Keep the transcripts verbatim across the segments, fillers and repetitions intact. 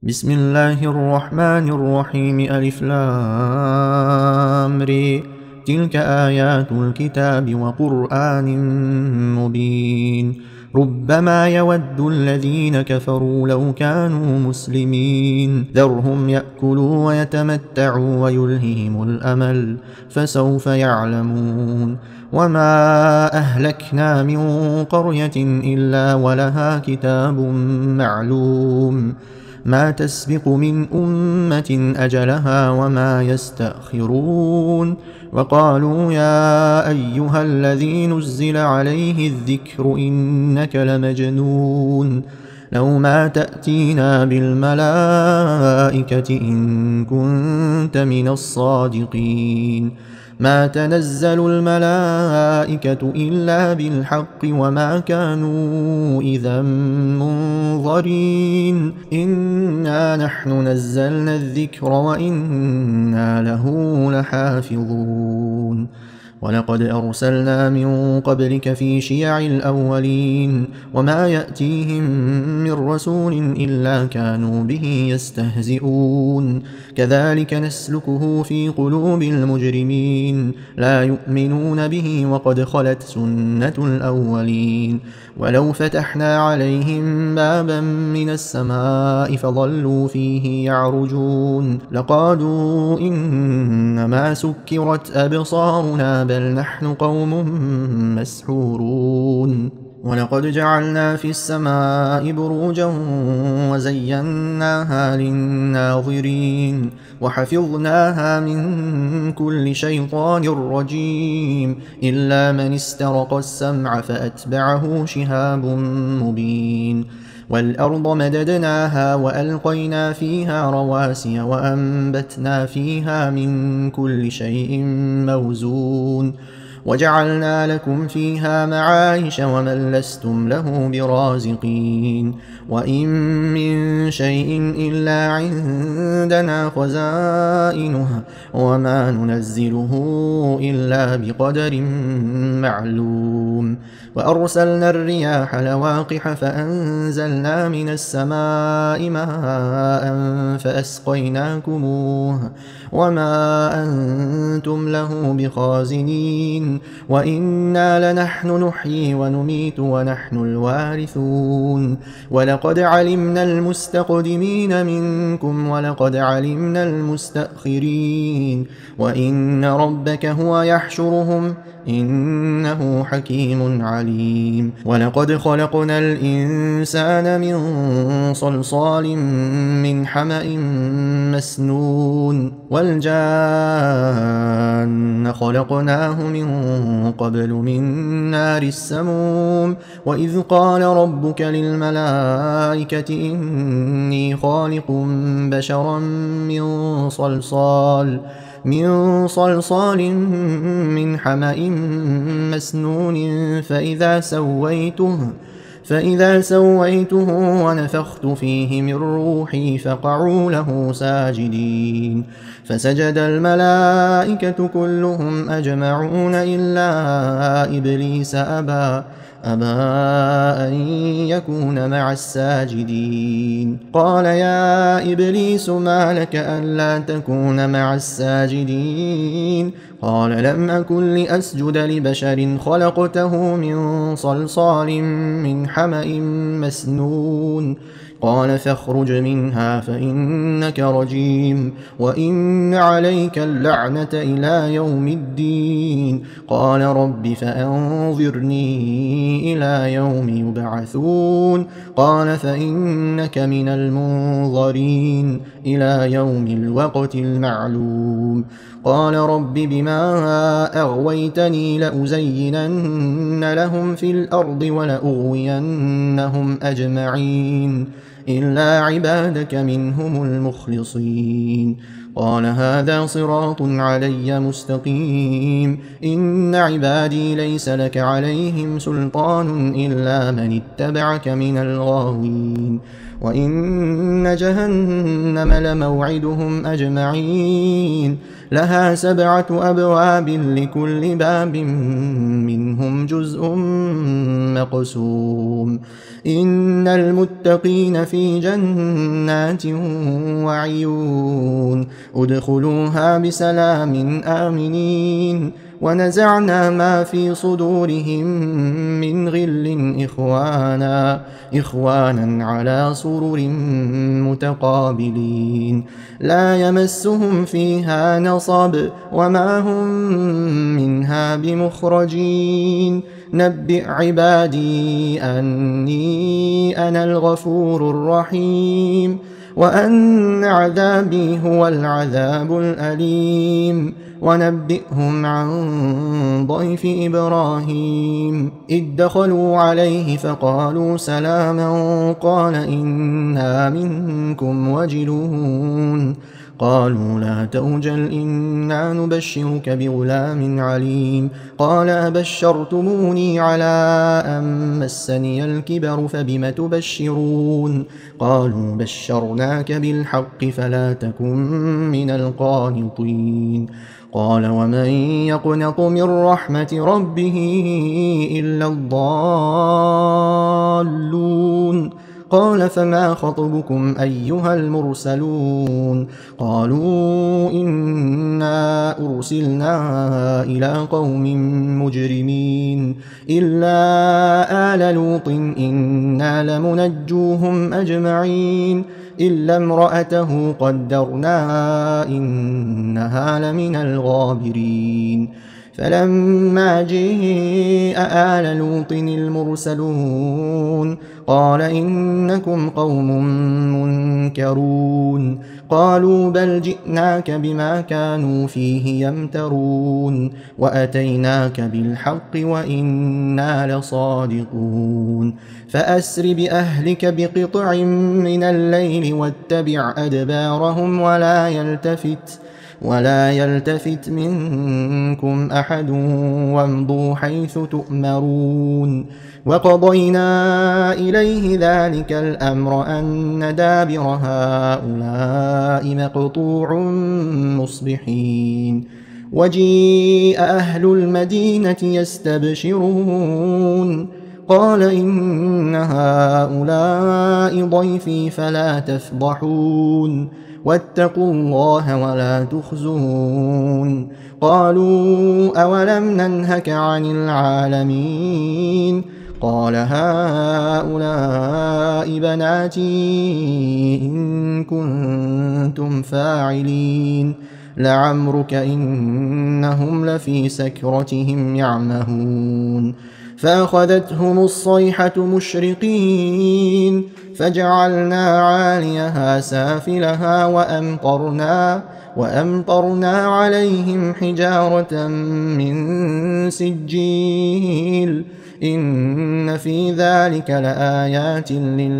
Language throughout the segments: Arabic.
بسم الله الرحمن الرحيم. ألف لام ر. تلك آيات الكتاب وقرآن مبين. ربما يود الذين كفروا لو كانوا مسلمين. ذرهم يأكلوا ويتمتعوا ويلههم الأمل فسوف يعلمون. وما أهلكنا من قرية إلا ولها كتاب معلوم. ما تسبق من أمة أجلها وما يستأخرون. وقالوا يا أيها الذي نزل عليه الذكر إنك لمجنون. لو ما تأتينا بالملائكة إن كنت من الصادقين. ما تنزل الملائكة إلا بالحق وما كانوا إذا منظرين. إنا نحن نزلنا الذكر وإنا له لحافظون. ولقد أرسلنا من قبلك في شيع الأولين وما يأتيهم من رسول إلا كانوا به يستهزئون. كذلك نسلكه في قلوب المجرمين لا يؤمنون به وقد خلت سنة الأولين. ولو فتحنا عليهم بابا من السماء فظلوا فيه يعرجون لقالوا إنما سكرت أبصارنا بل نحن قوم مسحورون. ولقد جعلنا في السماء بروجا وزيناها للناظرين وحفظناها من كل شيطان رجيم إلا من استرق السمع فأتبعه شهاب مبين. والأرض مددناها وألقينا فيها رواسي وأنبتنا فيها من كل شيء موزون. وجعلنا لكم فيها معايش ومن لستم له برازقين. وإن من شيء إلا عندنا خزائنه وما ننزله إلا بقدر معلوم. وأرسلنا الرياح لواقح فأنزلنا من السماء ماء فأسقيناكموه وما أنتم له بخازنين. وإنا لنحن نحيي ونميت ونحن الوارثون. ولقد علمنا المستقدمين منكم ولقد علمنا المستأخرين. وإن ربك هو يحشرهم إنه حكيم عليم. ولقد خلقنا الإنسان من صلصال من حمأ مسنون. والجان خلقناه من قبل من نار السموم. وإذ قال ربك للملائكة إني خالق بشرا من صلصال من صلصال من حمأ مسنون فإذا سويته فإذا سويته ونفخت فيه من روحي فقعوا له ساجدين. فسجد الملائكة كلهم أجمعون إلا إبليس أبى أبى أن يكون مع الساجدين. قال يا إبليس ما لك ألا تكون مع الساجدين؟ قال لم أكن لأسجد لبشر خلقته من صلصال من حمأ مسنون. قال فاخرج منها فإنك رجيم وإن عليك اللعنة إلى يوم الدين. قال رب فأنظرني إلى يوم يبعثون. قال فإنك من المنظرين إلى يوم الوقت المعلوم. قال رب بما أغويتني لأزينن لهم في الأرض ولأغوينهم أجمعين إلا عبادك منهم المخلصين. قال هذا صراط علي مستقيم. إن عبادي ليس لك عليهم سلطان إلا من اتبعك من الغاوين. وإن جهنم لموعدهم أجمعين لها سبعة أبواب لكل باب منهم جزء مقسوم. إن المتقين في جنات وعيون ادخلوها بسلام آمنين ونزعنا ما في صدورهم من غل إخوانا إخوانا على سرر متقابلين لا يمسهم فيها نصب وما هم منها بمخرجين نبئ عبادي أني أنا الغفور الرحيم وأن عذابي هو العذاب الأليم ونبئهم عن ضيف إبراهيم إذ دخلوا عليه فقالوا سلاما قال إنا منكم وجلون قالوا لا توجل إنا نبشرك بغلام عليم قال أبشرتموني على أن مسني الكبر فبم تبشرون قالوا بشرناك بالحق فلا تكن من القانطين قال ومن يقنط من رحمة ربه إلا الضالون قال فما خطبكم أيها المرسلون قالوا إنا أرسلنا إلى قوم مجرمين إلا آل لوط إنا لمنجوهم أجمعين إلا امرأته قدرنا إنها لمن الغابرين فلما جيء آل لوط المرسلون قال إنكم قوم منكرون قالوا بل جئناك بما كانوا فيه يمترون وأتيناك بالحق وإنا لصادقون فأسر بأهلك بقطع من الليل واتبع أدبارهم ولا يلتفت ولا يلتفت منكم أحد وامضوا حيث تؤمرون وقضينا إليه ذلك الأمر أن دابر هؤلاء مقطوع مصبحين وجيء أهل المدينة يستبشرون قال إن هؤلاء ضيفي فلا تفضحون واتقوا الله ولا تخزون قالوا أولم ننهك عن العالمين قال هؤلاء بناتي إن كنتم فاعلين لعمرك إنهم لفي سكرتهم يعمهون فأخذتهم الصيحة مشرقين فجعلنا عاليها سافلها وأمطرنا وأمطرنا عليهم حجارة من سجيل إن في ذلك لآيات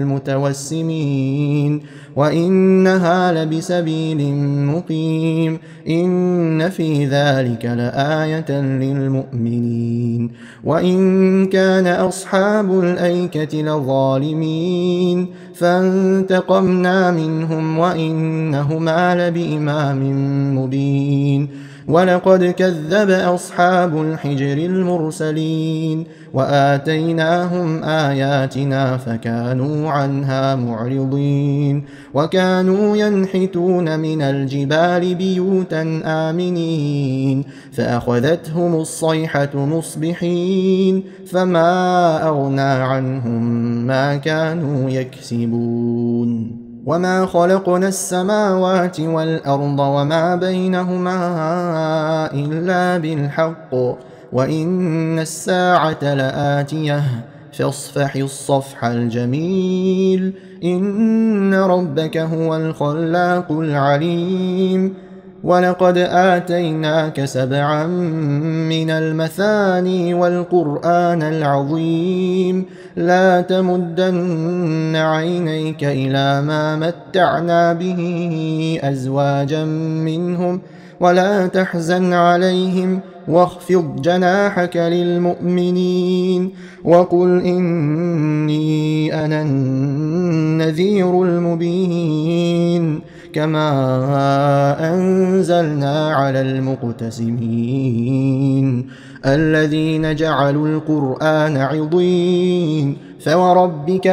للمتوسمين وإنها لبسبيل مقيم إن في ذلك لآية للمؤمنين وإن كان أصحاب الأيكة لظالمين فانتقمنا منهم وإنهما لبإمام مبين ولقد كذب أصحاب الحجر المرسلين وآتيناهم آياتنا فكانوا عنها معرضين وكانوا ينحتون من الجبال بيوتا آمنين فأخذتهم الصيحة مصبحين فما أغنى عنهم ما كانوا يكسبون وما خلقنا السماوات والأرض وما بينهما إلا بالحق وإن الساعة لآتية فاصفح الصفح الجميل إن ربك هو الخلاق العليم ولقد آتيناك سبعا من المثاني والقرآن العظيم لا تمدن عينيك إلى ما متعنا به أزواجا منهم ولا تحزن عليهم واخفض جناحك للمؤمنين وقل إني أنا النذير المبين كما أنزلنا على المقتسمين الذين جعلوا القرآن عضين فوربك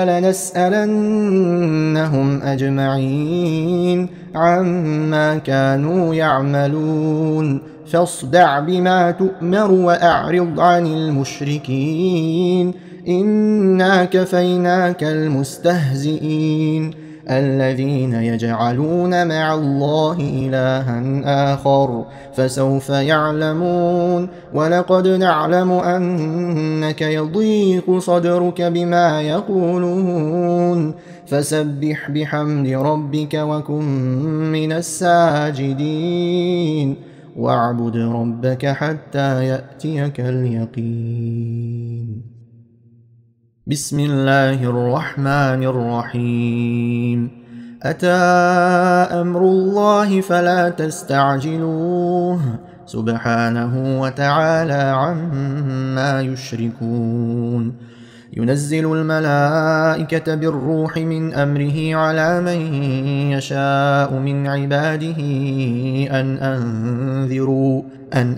لنسألنهم أجمعين عما كانوا يعملون فاصدع بما تؤمر وأعرض عن المشركين إنا كفيناك المستهزئين الذين يجعلون مع الله إلها آخر فسوف يعلمون ولقد نعلم أنك يضيق صدرك بما يقولون فسبح بحمد ربك وكن من الساجدين واعبد ربك حتى يأتيك اليقين. بسم الله الرحمن الرحيم. أتى أمر الله فلا تستعجلوه سبحانه وتعالى عما يشركون ينزل الملائكة بالروح من أمره على من يشاء من عباده أن أنذروا أن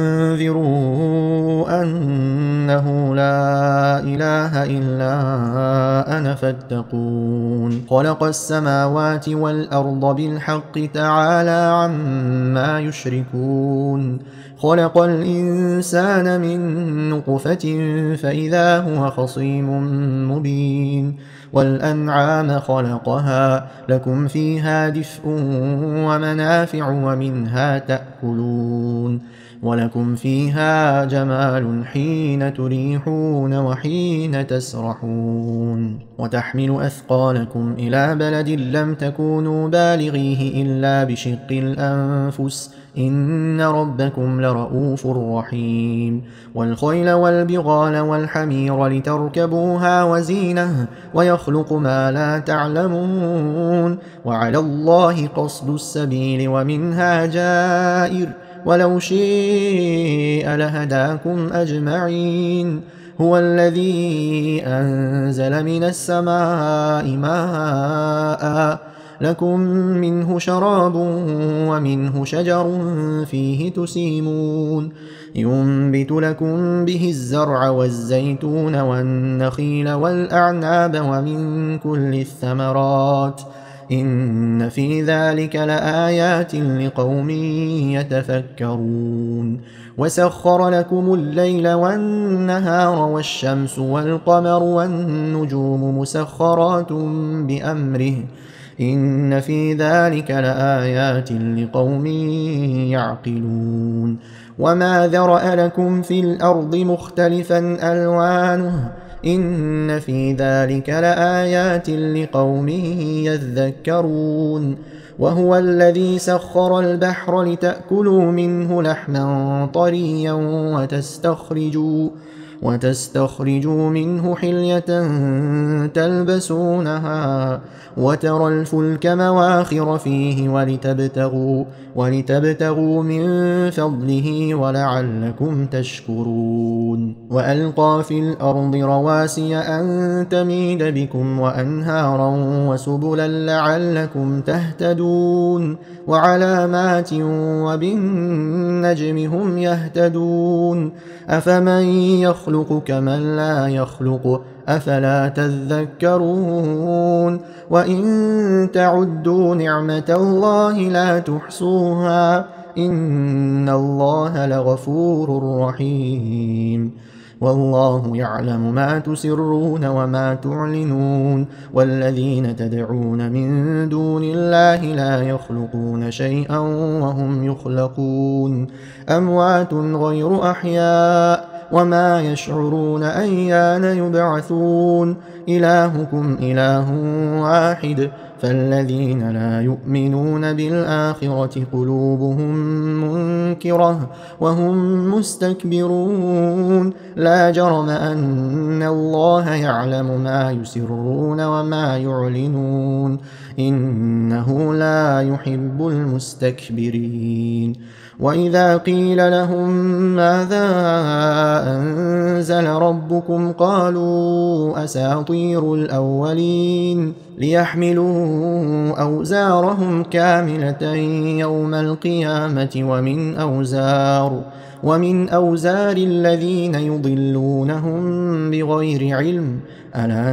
أنذروا أنه لا إله إلا أنا فاتقون خلق السماوات والأرض بالحق تعالى عما يشركون خلق الإنسان من نطفة فإذا هو خصيم مبين والأنعام خلقها لكم فيها دفء ومنافع ومنها تأكلون ولكم فيها جمال حين تريحون وحين تسرحون وتحمل أثقالكم إلى بلد لم تكونوا بالغيه إلا بشق الأنفس إن ربكم لرؤوف رحيم والخيل والبغال والحمير لتركبوها وزينة ويخلق ما لا تعلمون وعلى الله قصد السبيل ومنها جائر ولو شيء لهداكم أجمعين هو الذي أنزل من السماء ماء لكم منه شراب ومنه شجر فيه تسيمون ينبت لكم به الزرع والزيتون والنخيل والأعناب ومن كل الثمرات إن في ذلك لآيات لقوم يتفكرون وسخر لكم الليل والنهار والشمس والقمر والنجوم مسخرات بأمره إن في ذلك لآيات لقوم يعقلون وما ذرأ لكم في الأرض مختلفا ألوانه إن في ذلك لآيات لقوم يذكرون وهو الذي سخر البحر لتأكلوا منه لحما طريا وتستخرجوا وتستخرجوا منه حلية تلبسونها وترى الفلك مواخر فيه ولتبتغوا, ولتبتغوا من فضله ولعلكم تشكرون وألقى في الأرض رواسي أن تميد بكم وأنهارا وسبلا لعلكم تهتدون وعلامات وبالنجم هم يهتدون أفمن يخلق كمن لا يخلق أفلا تذكرون وإن تعدوا نعمة الله لا تحصوها إن الله لغفور رحيم والله يعلم ما تسرون وما تعلنون والذين تدعون من دون الله لا يخلقون شيئا وهم يخلقون أموات غير أحياء وما يشعرون أيان يبعثون إلهكم إله واحد فالذين لا يؤمنون بالآخرة قلوبهم منكرة وهم مستكبرون لا جرم أن الله يعلم ما يسرون وما يعلنون إنه لا يحب المستكبرين وإذا قيل لهم ماذا أنزل ربكم قالوا أساطير الأولين ليحملوا أوزارهم كاملة يوم القيامة ومن أوزار ومن أوزار الذين يضلونهم بغير علم ألا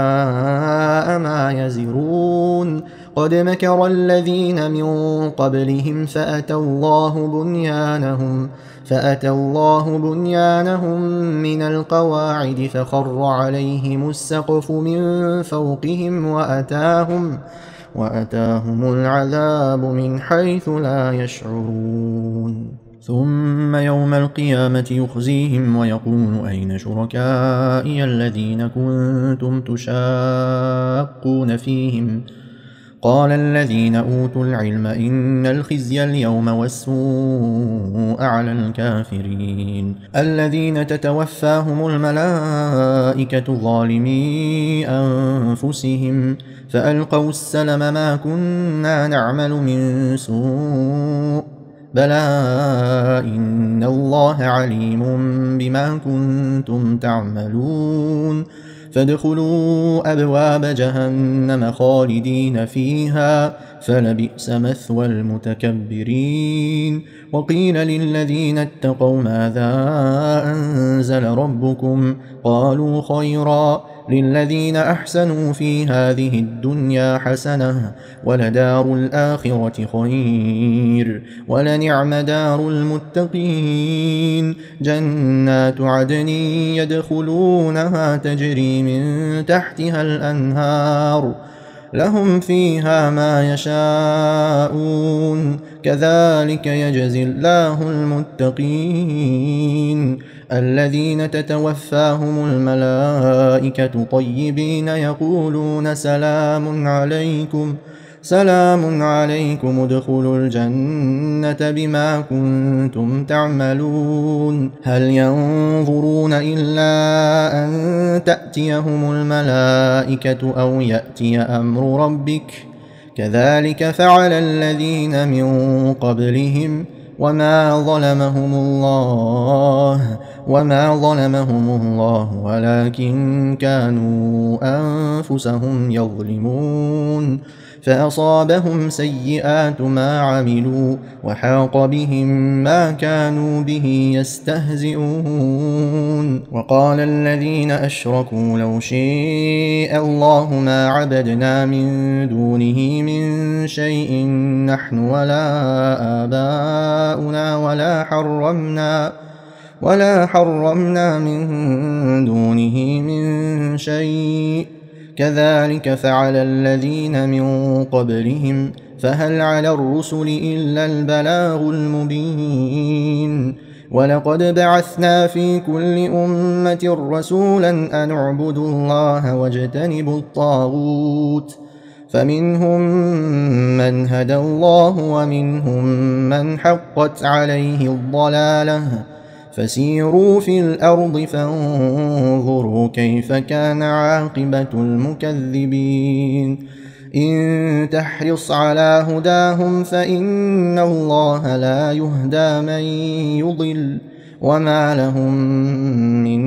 ساء ما يزرون قد مكر الذين من قبلهم فأتى الله بنيانهم فأتى الله بنيانهم من القواعد فخر عليهم السقف من فوقهم وأتاهم وأتاهم العذاب من حيث لا يشعرون ثم يوم القيامة يخزيهم ويقول أين شركائي الذين كنتم تشاقون فيهم قال الذين أوتوا العلم إن الخزي اليوم والسوء على الكافرين الذين تتوفاهم الملائكة ظالمي أنفسهم فألقوا السلم ما كنا نعمل من سوء بلى إن الله عليم بما كنتم تعملون فادخلوا أبواب جهنم خالدين فيها فلبئس مثوى المتكبرين وقيل للذين اتقوا ماذا أنزل ربكم قالوا خيرا للذين أحسنوا في هذه الدنيا حسنة ولدار الآخرة خير ولنعم دار المتقين جنات عدن يدخلونها تجري من تحتها الأنهار لهم فيها ما يشاءون كذلك يجزي الله المتقين الذين تتوفاهم الملائكة طيبين يقولون سلام عليكم سلام عليكم ادخلوا الجنة بما كنتم تعملون هل ينظرون إلا أن تأتيهم الملائكة أو يأتي أمر ربك كذلك فعل الذين من قبلهم وما ظلمهم الله وما ظلمهم الله ولكن كانوا أنفسهم يظلمون فأصابهم سيئات ما عملوا وحاق بهم ما كانوا به يستهزئون وقال الذين أشركوا لو شاء الله ما عبدنا من دونه من شيء نحن ولا آباؤنا ولا حرمنا ولا حرمنا من دونه من شيء كذلك فعل الذين من قبلهم فهل على الرسل إلا البلاغ المبين ولقد بعثنا في كل أمة رسولا أن اعبدوا الله واجتنبوا الطاغوت فمنهم من هدى الله ومنهم من حقت عليه الضلالة فسيروا في الأرض فانظروا كيف كان عاقبة المكذبين إن تحرص على هداهم فإن الله لا يهدى من يضل وما لهم من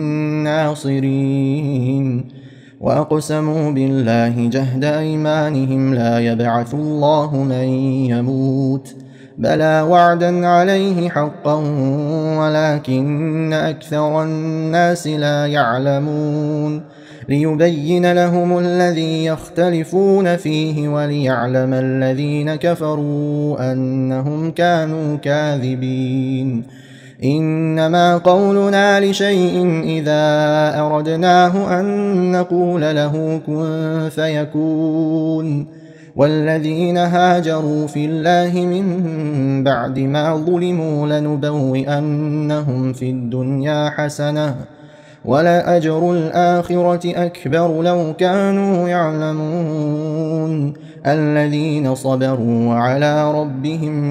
ناصرين وأقسموا بالله جهد أيمانهم لا يبعث الله من يموت بلى وعدا عليه حقا ولكن أكثر الناس لا يعلمون ليبين لهم الذي يختلفون فيه وليعلم الذين كفروا أنهم كانوا كاذبين إنما قولنا لشيء إذا أردناه أن نقول له كن فيكون والذين هاجروا في الله من بعد ما ظلموا لنبوئنهم في الدنيا حسنة ولأجر الآخرة أكبر لو كانوا يعلمون الذين صبروا وعلى ربهم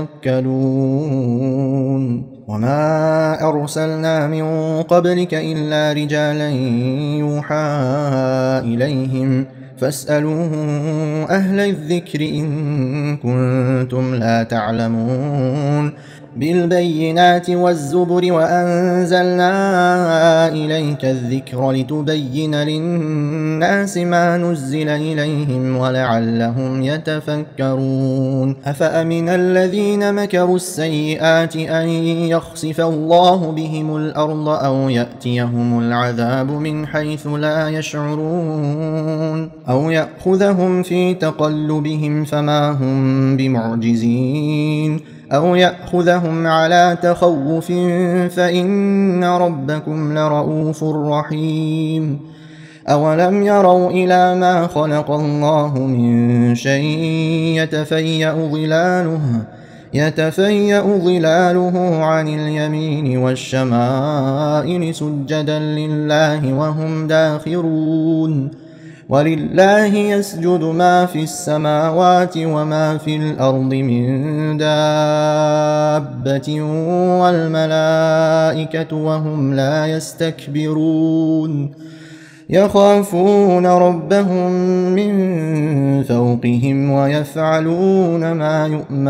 يتوكلون وما أرسلنا من قبلك إلا رجالا يوحى إليهم فاسألوا أهل الذكر إن كنتم لا تعلمون بالبينات والزبر وأنزلنا إليك الذكر لتبين للناس ما نزل إليهم ولعلهم يتفكرون أفأمن الذين مكروا السيئات أن يخسف الله بهم الأرض أو يأتيهم العذاب من حيث لا يشعرون أو يأخذهم في تقلبهم فما هم بمعجزين أو يأخذهم على تخوف فإن ربكم لرؤوف رحيم أولم يروا إلى ما خلق الله من شيء يتفيأ ظلاله يتفيأ ظلاله عن اليمين والشمائل سجدا لله وهم داخرون ولله يسجد ما في السماوات وما في الأرض من دابة والملائكة وهم لا يستكبرون يخافون ربهم من فوقهم ويفعلون ما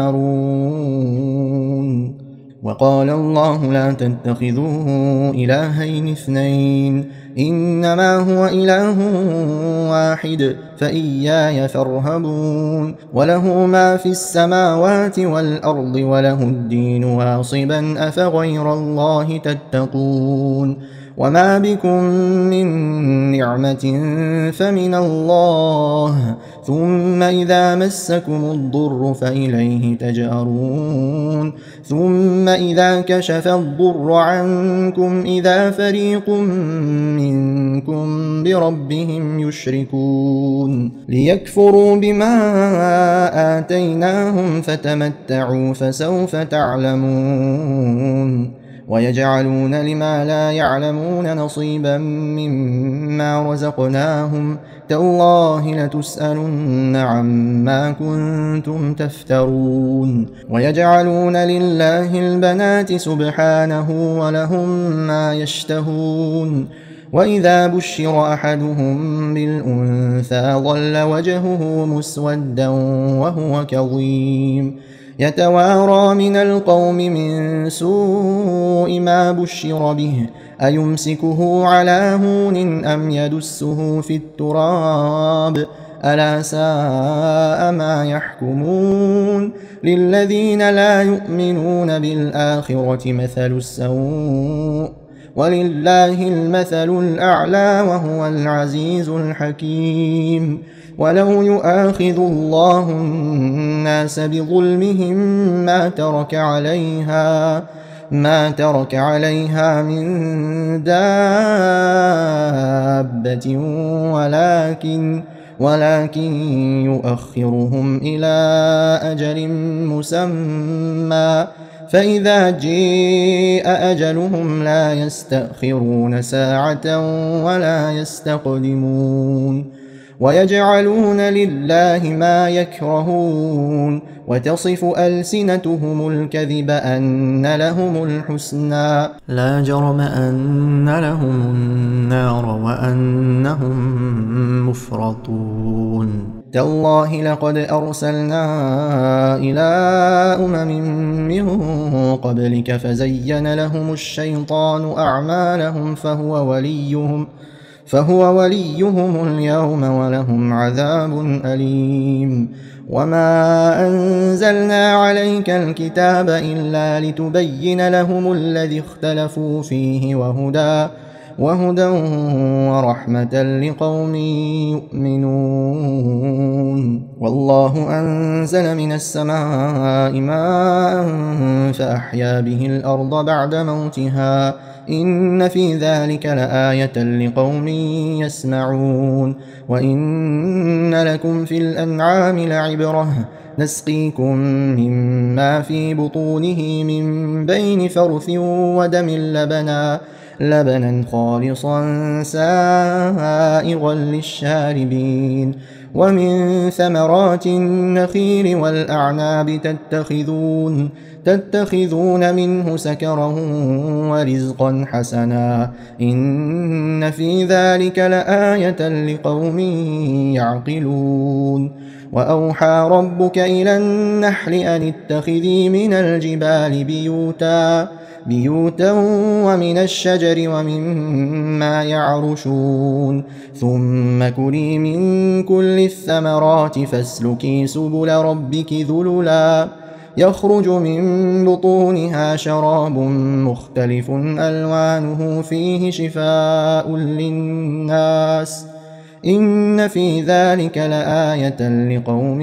يؤمرون وقال الله لا تتخذوا إلهين اثنين إنما هو إله واحد فإياي فارهبون وله ما في السماوات والأرض وله الدين واصبا أفغير الله تتقون وما بكم من نعمة فمن الله ثم إذا مسكم الضر فإليه تجأرون ثم إذا كشف الضر عنكم إذا فريق منكم بربهم يشركون ليكفروا بما آتيناهم فتمتعوا فسوف تعلمون ويجعلون لما لا يعلمون نصيبا مما رزقناهم تالله لتسألن عما كنتم تفترون ويجعلون لله البنات سبحانه ولهم ما يشتهون وإذا بشر أحدهم بالأنثى ظل وجهه مسودا وهو كظيم يتوارى من القوم من سوء ما بشر به أيمسكه على هون أم يدسه في التراب ألا ساء ما يحكمون للذين لا يؤمنون بالآخرة مثل السوء ولله المثل الأعلى وهو العزيز الحكيم ولو يؤاخذ الله الناس بظلمهم ما ترك عليها ما ترك عليها من دابة ولكن ولكن يؤخرهم إلى أجل مسمى فإذا جاء أجلهم لا يستأخرون ساعة ولا يستقدمون ويجعلون لله ما يكرهون وتصف ألسنتهم الكذب أن لهم الحسنى لا جرم أن لهم النار وأنهم مفرطون تالله لقد أرسلنا إلى أمم من قبلك فزين لهم الشيطان أعمالهم فهو وليهم فهو وليهم اليوم ولهم عذاب أليم وما أنزلنا عليك الكتاب إلا لتبين لهم الذي اختلفوا فيه وهدى وهدى ورحمة لقوم يؤمنون والله أنزل من السماء ماء فأحيا به الأرض بعد موتها إن في ذلك لآية لقوم يسمعون وإن لكم في الأنعام لعبرة نسقيكم مما في بطونه من بين فرث ودم لبنا لبنا خالصا سائغا للشاربين ومن ثمرات النخيل والأعناب تتخذون تتخذون منه سكرا ورزقا حسنا إن في ذلك لآية لقوم يعقلون وأوحى ربك إلى النحل أن اتخذي من الجبال بيوتا بيوتا ومن الشجر ومما يعرشون ثم كلي من كل الثمرات فاسلكي سبل ربك ذللا يخرج من بطونها شراب مختلف ألوانه فيه شفاء للناس إن في ذلك لآية لقوم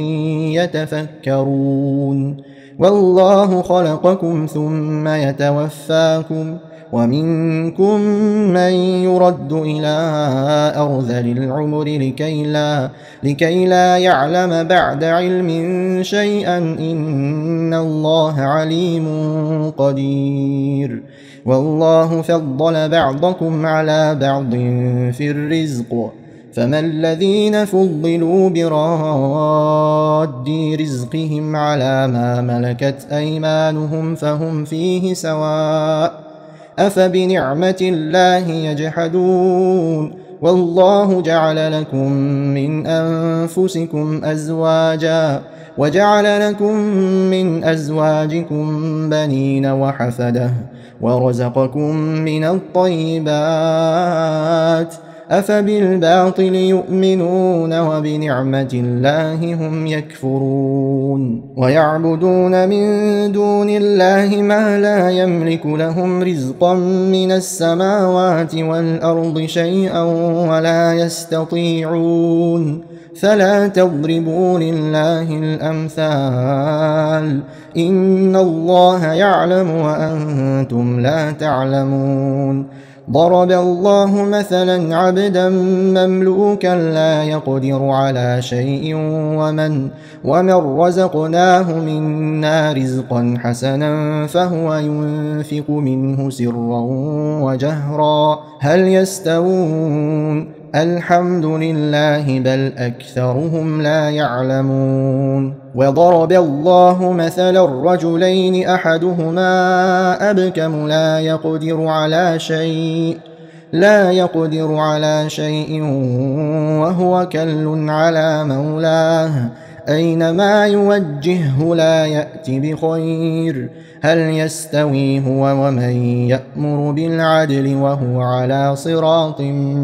يتفكرون والله خلقكم ثم يتوفاكم ومنكم من يرد إلى أرذل العمر لكي لا, لكي لا يعلم بعد علم شيئا إن الله عليم قدير والله فضل بعضكم على بعض في الرزق فما الذين فضلوا براد رزقهم على ما ملكت أيمانهم فهم فيه سواء أفبنعمة الله يجحدون والله جعل لكم من أنفسكم أزواجا وجعل لكم من أزواجكم بنين وحفدة ورزقكم من الطيبات أفبالباطل يؤمنون وبنعمة الله هم يكفرون ويعبدون من دون الله ما لا يملك لهم رزقا من السماوات والأرض شيئا ولا يستطيعون فلا تضربوا لله الأمثال إن الله يعلم وأنتم لا تعلمون ضرب الله مثلا عبدا مملوكا لا يقدر على شيء ومن, ومن رزقناه منا رزقا حسنا فهو ينفق منه سرا وجهرا هل يستوون الحمد لله بل أكثرهم لا يعلمون وضرب الله مثلا الرجلين أحدهما أبكم لا يقدر على شيء لا يقدر على شيء وهو كل على مولاه أينما يوجهه لا يأت بخير هل يستوي هو ومن يأمر بالعدل وهو على صراط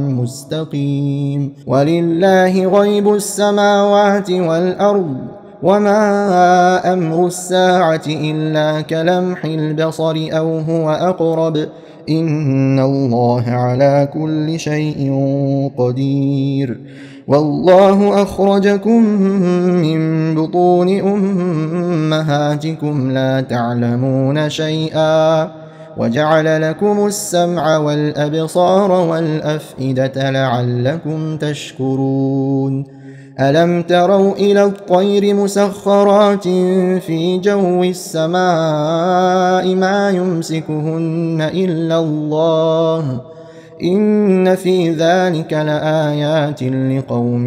مستقيم ولله غيب السماوات والأرض وما أمر الساعة إلا كلمح البصر أو هو أقرب إن الله على كل شيء قدير والله أخرجكم من بطون أمهاتكم لا تعلمون شيئا وجعل لكم السمع والأبصار والأفئدة لعلكم تشكرون ألم تروا إلى الطير مسخرات في جو السماء ما يمسكهن إلا الله إن في ذلك لآيات لقوم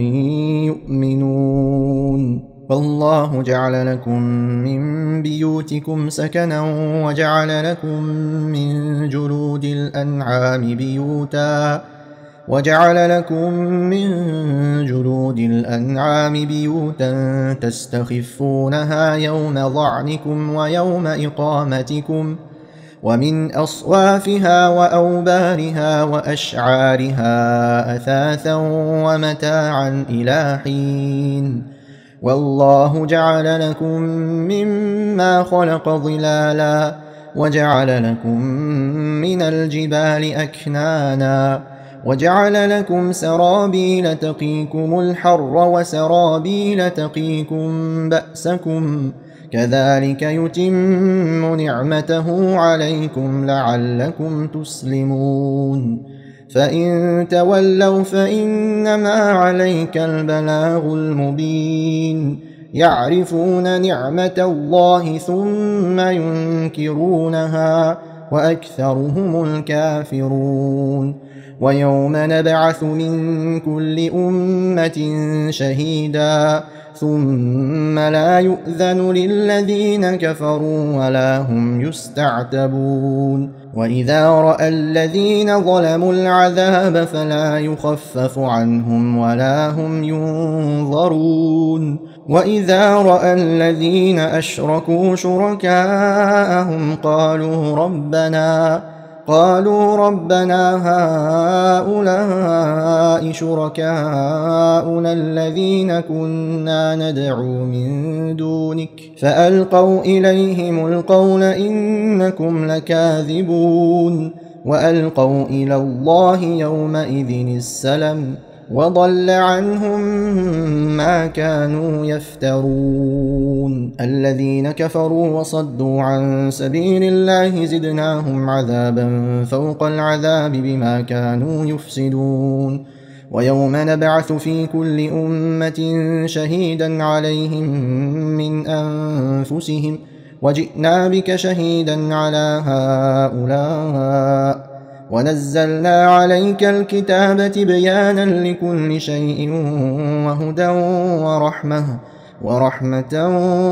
يؤمنون والله جعل لكم من بيوتكم سكنا وجعل لكم من جلود الأنعام بيوتا وجعل لكم من جلود الأنعام بيوتا تستخفونها يوم ظعنكم ويوم إقامتكم ومن أصوافها وأوبارها وأشعارها أثاثا ومتاعا إلى حين والله جعل لكم مما خلق ظلالا وجعل لكم من الجبال أكنانا وجعل لكم سرابيل تقيكم الحر وسرابيل تقيكم بأسكم كذلك يتم نعمته عليكم لعلكم تسلمون فإن تولوا فإنما عليك البلاغ المبين يعرفون نعمة الله ثم ينكرونها وأكثرهم الكافرون ويوم نبعث من كل أمة شهيدا ثم لا يؤذن للذين كفروا ولا هم يستعتبون وإذا رأى الذين ظلموا العذاب فلا يخفف عنهم ولا هم ينظرون وإذا رأى الذين أشركوا شركاءهم قالوا ربنا قالوا ربنا هؤلاء شركاؤنا الذين كنا ندعو من دونك فألقوا إليهم القول إنكم لكاذبون وألقوا إلى الله يومئذ السلم وضل عنهم ما كانوا يفترون. الذين كفروا وصدوا عن سبيل الله زدناهم عذابا فوق العذاب بما كانوا يفسدون. ويوم نبعث في كل أمة شهيدا عليهم من أنفسهم وجئنا بك شهيدا على هؤلاء ونزلنا عليك الكتاب تبيانا لكل شيء وهدى ورحمة ورحمة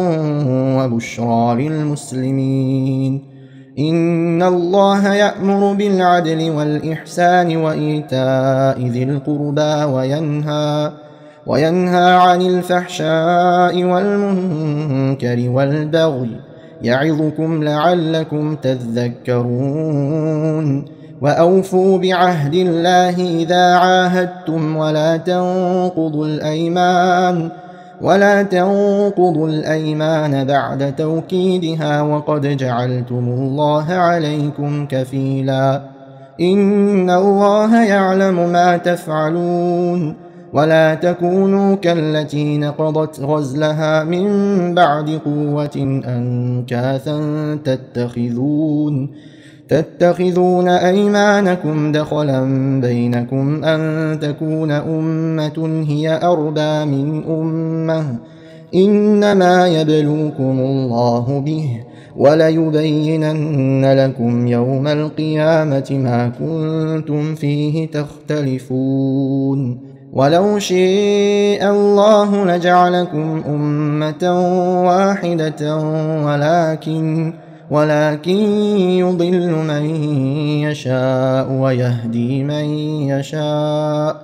وبشرى للمسلمين. إن الله يأمر بالعدل والإحسان وإيتاء ذي القربى وينهى وينهى عن الفحشاء والمنكر والبغي يعظكم لعلكم تذكرون. وأوفوا بعهد الله إذا عاهدتم ولا تنقضوا الأيمان ولا تنقضوا الأيمان بعد توكيدها وقد جعلتم الله عليكم كفيلا إن الله يعلم ما تفعلون. ولا تكونوا كالتي نقضت غزلها من بعد قوة أنكاثا تتخذون تتخذون أيمانكم دخلا بينكم أن تكون أمة هي أربى من أمة إنما يبلوكم الله به وليبينن لكم يوم القيامة ما كنتم فيه تختلفون. ولو شاء الله لجعلكم أمة واحدة ولكن ولكن يضل من يشاء ويهدي من يشاء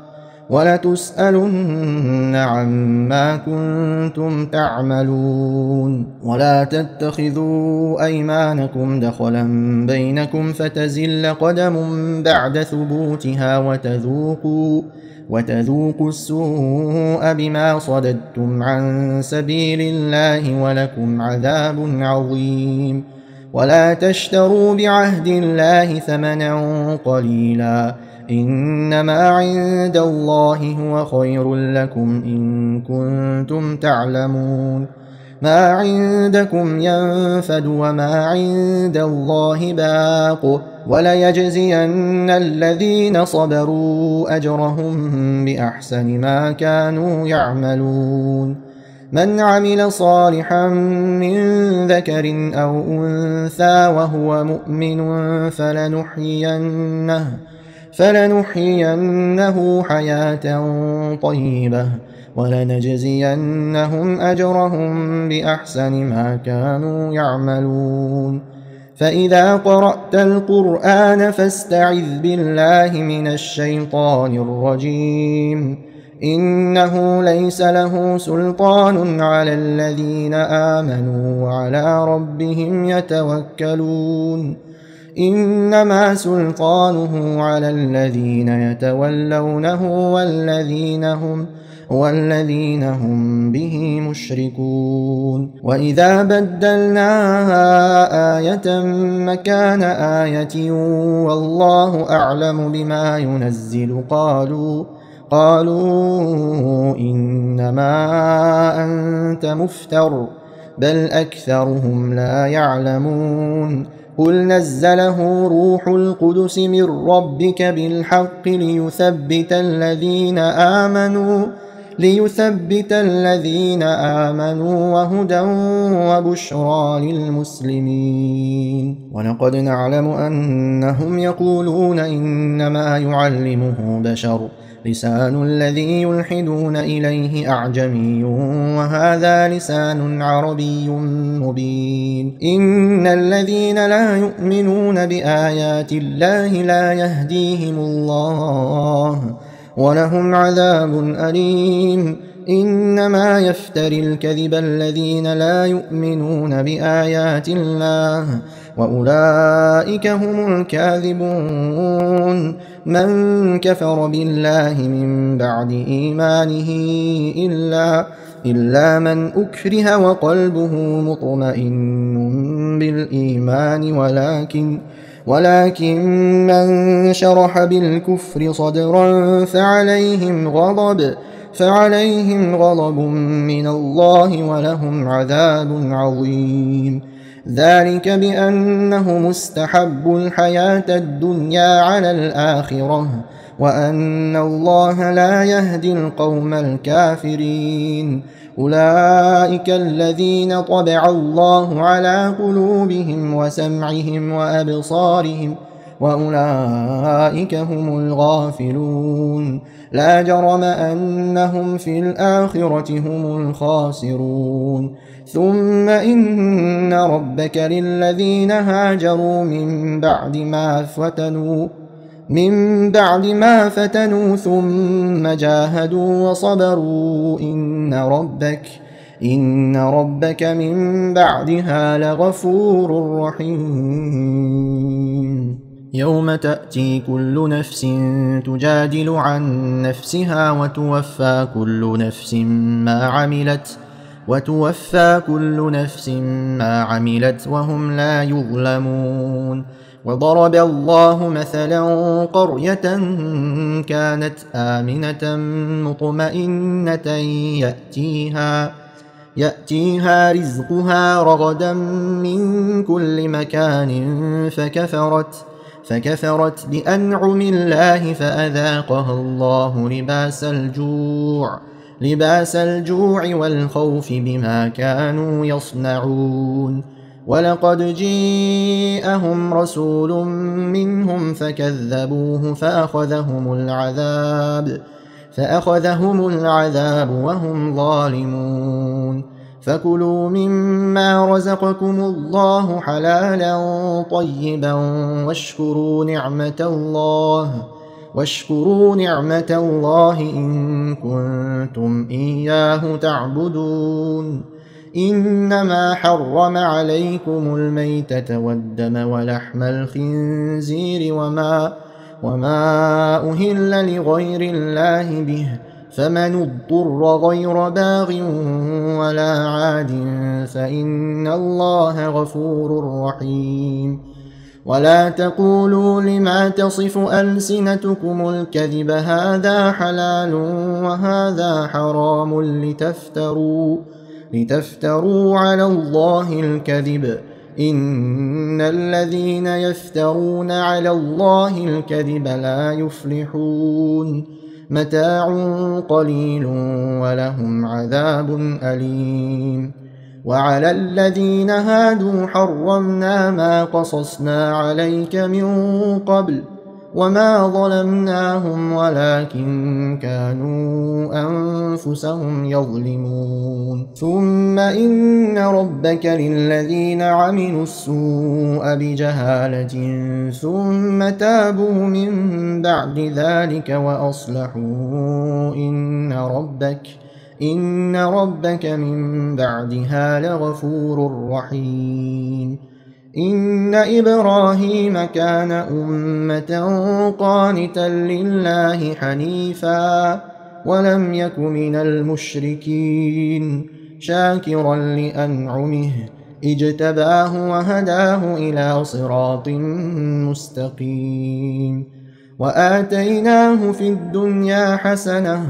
ولتسألن عما كنتم تعملون. ولا تتخذوا أيمانكم دخلا بينكم فتزل قدم بعد ثبوتها وتذوقوا وتذوقوا السوء بما صددتم عن سبيل الله ولكم عذاب عظيم. ولا تشتروا بعهد الله ثمنا قليلا إنما عند الله هو خير لكم إن كنتم تعلمون. ما عندكم ينفد وما عند الله باق وليجزين الذين صبروا أجرهم بأحسن ما كانوا يعملون. من عمل صالحا من ذكر أو أنثى وهو مؤمن فلنحيينه فلنحيينه حياة طيبة ولنجزينهم أجرهم بأحسن ما كانوا يعملون. فإذا قرأت القرآن فاستعذ بالله من الشيطان الرجيم إنه ليس له سلطان على الذين آمنوا وعلى ربهم يتوكلون. إنما سلطانه على الذين يتولونه والذين هم والذين هم به مشركون. وإذا بدلنا آية مكان آية والله أعلم بما ينزل قالوا قالوا إنما أنت مفتر بل أكثرهم لا يعلمون. قل نزله روح القدس من ربك بالحق ليثبت الذين آمنوا ليثبت الذين آمنوا وهدى وبشرى للمسلمين. ولقد نعلم أنهم يقولون إنما يعلمه بشر لسان الذي يلحدون إليه أعجمي وهذا لسان عربي مبين. إن الذين لا يؤمنون بآيات الله لا يهديهم الله ولهم عذاب أليم. إنما يفتري الكذب الذين لا يؤمنون بآيات الله وأولئك هم الكاذبون. من كفر بالله من بعد إيمانه إلا, إلا من أكره وقلبه مطمئن بالإيمان ولكن ولكن من شرح بالكفر صدرا فعليهم غضب فعليهم غضب من الله ولهم عذاب عظيم. ذلك بأنهم استحبوا الحياة الدنيا على الآخرة وأن الله لا يهدي القوم الكافرين. أولئك الذين طبع الله على قلوبهم وسمعهم وأبصارهم وأولئك هم الغافلون. لا جرم أنهم في الآخرة هم الخاسرون. ثم إن ربك للذين هاجروا من بعد ما فتنوا من بعد ما فتنوا ثم جاهدوا وصبروا إن ربك إن ربك من بعدها لغفور رحيم. يوم تأتي كل نفس تجادل عن نفسها وتوفى كل نفس ما عملت وتوفى كل نفس ما عملت وهم لا يظلمون. وضرب الله مثلا قرية كانت آمنة مطمئنة يأتيها يأتيها رزقها رغدا من كل مكان فكفرت فكفرت بأنعم الله فأذاقها الله لباس الجوع لباس الجوع والخوف بما كانوا يصنعون. ولقد جاءهم رسول منهم فكذبوه فأخذهم العذاب فأخذهم العذاب وهم ظالمون. فكلوا مما رزقكم الله حلالا طيبا واشكروا نعمة الله واشكروا نعمة الله إن كنتم إياه تعبدون. إنما حرم عليكم الميتة والدم ولحم الخنزير وما, وما أهل لغير الله به فمن اضطر غير باغ ولا عاد فإن الله غفور رحيم. ولا تقولوا لما تصف ألسنتكم الكذب هذا حلال وهذا حرام لتفتروا لتفتروا على الله الكذب إن الذين يفترون على الله الكذب لا يفلحون. متاع قليل ولهم عذاب أليم. وعلى الذين هادوا حرمنا ما قصصنا عليك من قبل وما ظلمناهم ولكن كانوا أنفسهم يظلمون. ثم إن ربك للذين عملوا السوء بجهالة ثم تابوا من بعد ذلك وأصلحوا إن ربك إن ربك من بعدها لغفور رحيم. إن إبراهيم كان أمة قانتا لله حنيفا ولم يك من المشركين شاكرا لأنعمه اجتباه وهداه إلى صراط مستقيم. وآتيناه في الدنيا حسنة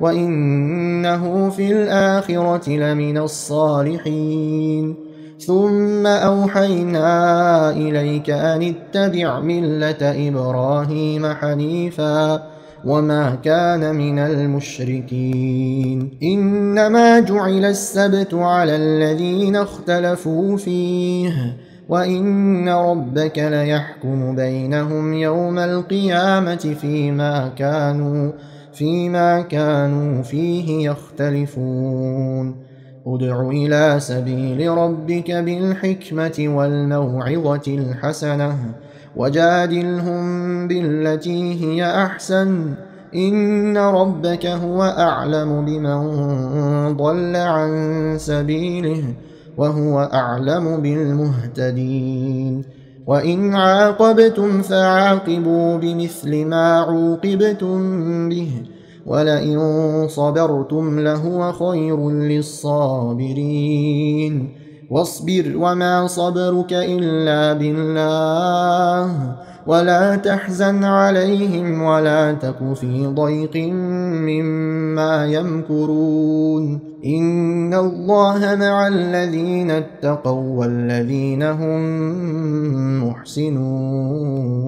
وإنه في الآخرة لمن الصالحين. ثم أوحينا إليك أن اتبع ملة إبراهيم حنيفا وما كان من المشركين. إنما جعل السبت على الذين اختلفوا فيه وإن ربك ليحكم بينهم يوم القيامة فيما كانوا فيما كانوا فيه يختلفون. ادع إلى سبيل ربك بالحكمة والموعظة الحسنة وجادلهم بالتي هي أحسن إن ربك هو أعلم بمن ضل عن سبيله وهو أعلم بالمهتدين وإن عاقبتم فعاقبوا بمثل ما عوقبتم به ولئن صبرتم لهو خير للصابرين واصبر وما صبرك إلا بالله ولا تحزن عليهم ولا تك في ضيق مما يمكرون إن الله مع الذين اتقوا والذين هم محسنون.